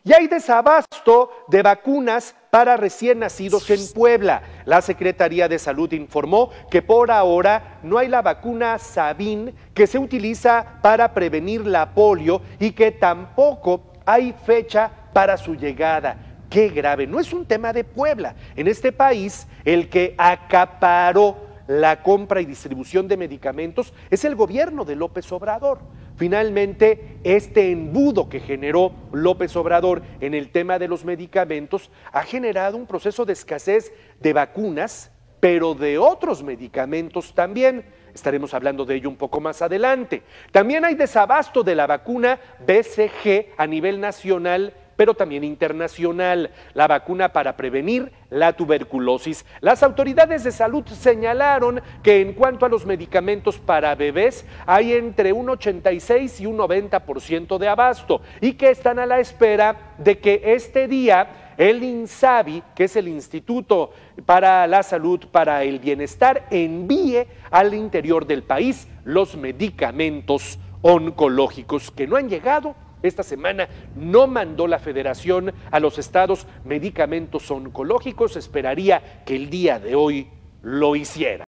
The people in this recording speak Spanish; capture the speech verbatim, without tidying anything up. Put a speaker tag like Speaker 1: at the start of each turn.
Speaker 1: Y hay desabasto de vacunas para recién nacidos en Puebla. La Secretaría de Salud informó que por ahora no hay la vacuna Sabin que se utiliza para prevenir la polio y que tampoco hay fecha para su llegada. ¡Qué grave! No es un tema de Puebla. En este país, el que acaparó la compra y distribución de medicamentos es el gobierno de López Obrador. Finalmente, este embudo que generó López Obrador en el tema de los medicamentos ha generado un proceso de escasez de vacunas, pero de otros medicamentos también. Estaremos hablando de ello un poco más adelante. También hay desabasto de la vacuna B C G a nivel nacional, pero también internacional, la vacuna para prevenir la tuberculosis. Las autoridades de salud señalaron que en cuanto a los medicamentos para bebés, hay entre un ochenta y seis y un noventa por ciento de abasto y que están a la espera de que este día el INSABI, que es el Instituto para la Salud para el Bienestar, envíe al interior del país los medicamentos oncológicos que no han llegado. Esta semana no mandó la Federación a los estados medicamentos oncológicos, esperaría que el día de hoy lo hiciera.